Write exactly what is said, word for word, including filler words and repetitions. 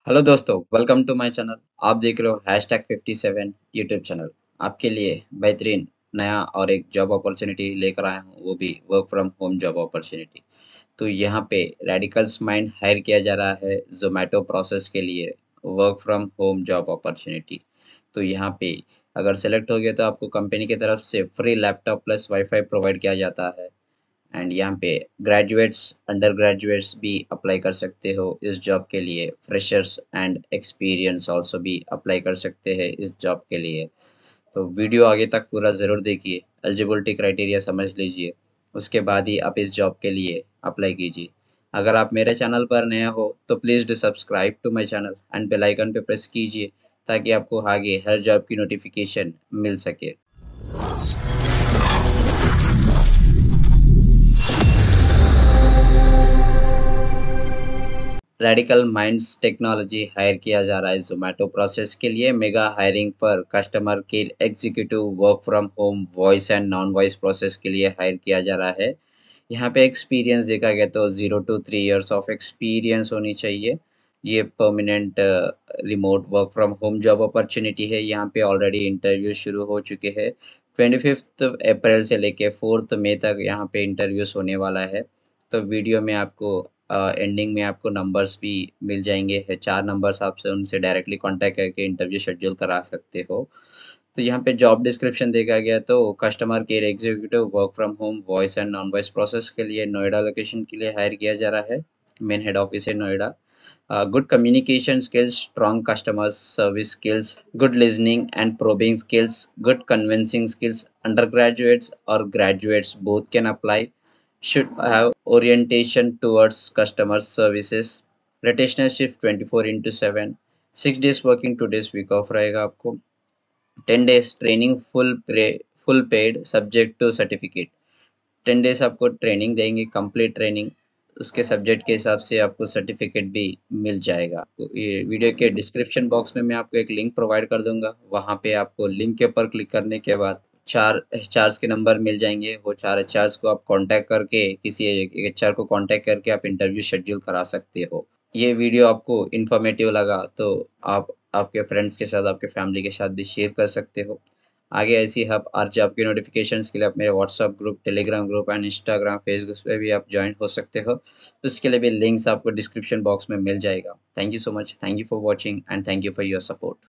Hello दोस्तों, welcome to my channel. आप देख रहे हो hashtag fifty seven YouTube channel. आपके लिए बेहतरीन नया और एक जॉब अपॉर्चुनिटी लेकर आया हूँ, वो भी work from home job opportunity. तो यहाँ पे रेडिकल्स माइंड हायर किया जा रहा है जोमेटो प्रोसेस के लिए, work from home job opportunity. तो यहाँ पे अगर सेलेक्ट हो गया तो आपको कंपनी की तरफ से free laptop plus wifi provide किया जाता है। एंड यहाँ पे ग्रेजुएट्स अंडर ग्रेजुएट्स भी अप्लाई कर सकते हो इस जॉब के लिए। फ्रेशर्स एंड एक्सपीरियंस ऑल्सो भी अप्लाई कर सकते हैं इस जॉब के लिए। तो वीडियो आगे तक पूरा ज़रूर देखिए, एलिजिबिलिटी क्राइटेरिया समझ लीजिए, उसके बाद ही आप इस जॉब के लिए अप्लाई कीजिए। अगर आप मेरे चैनल पर नए हो तो please do subscribe to my channel and bell icon पे प्रेस कीजिए, ताकि आपको आगे हर जॉब की नोटिफिकेशन मिल सके। रेडिकल माइंड्स टेक्नोलॉजी हायर किया जा रहा है जोमेटो प्रोसेस के लिए। मेगा हायरिंग पर customer care executive work from home voice and non voice process के लिए हायर किया जा रहा है। यहाँ पे एक्सपीरियंस देखा गया तो zero two three years of experience होनी चाहिए। ये permanent remote work from home job opportunity है। यहाँ पे ऑलरेडी इंटरव्यू शुरू हो चुके हैं। ट्वेंटी फिफ्थ अप्रैल से लेके फोर्थ मई तक यहाँ पे इंटरव्यूज होने वाला है। तो वीडियो में आपको एंडिंग में आपको नंबर्स भी मिल जाएंगे है, चार नंबर्स आपसे उनसे डायरेक्टली कांटेक्ट करके इंटरव्यू शेड्यूल करा सकते हो। तो यहाँ पे जॉब डिस्क्रिप्शन देखा गया तो customer care executive work from home voice and non voice process के लिए नोएडा लोकेशन के लिए हायर किया जा रहा है। मेन हेड ऑफिस है Noida. Good communication skills, strong customer service skills, good listening and probing skills, good convincing skills. Undergraduates or graduates both can apply. Should have orientation towards customer services. Rotational shift twenty four into seven. Six days working, two days week off रहेगा आपको। Ten days training full full paid subject to certificate. Ten days आपको training देंगे, complete training. उसके subject के हिसाब से आपको certificate भी मिल जाएगा। तो ये वीडियो के डिस्क्रिप्शन बॉक्स में मैं आपको एक लिंक प्रोवाइड कर दूंगा। वहाँ पे आपको लिंक के ऊपर क्लिक करने के बाद चार एचआर्स के नंबर मिल जाएंगे। वो चार एचआर्स को आप कांटेक्ट करके, किसी एचआर को कांटेक्ट करके आप इंटरव्यू शेड्यूल करा सकते हो। ये वीडियो आपको इन्फॉर्मेटिव लगा तो आप आपके फ्रेंड्स के साथ, आपके फैमिली के साथ भी शेयर कर सकते हो। आगे ऐसी हब और जॉब की नोटिफिकेशंस के लिए आप मेरे WhatsApp group, Telegram group and Instagram, Facebook पे भी आप ज्वाइन हो सकते हो। उसके लिए भी लिंक्स आपको डिस्क्रिप्शन बॉक्स में मिल जाएगा। Thank you so much, thank you for watching and thank you for your support.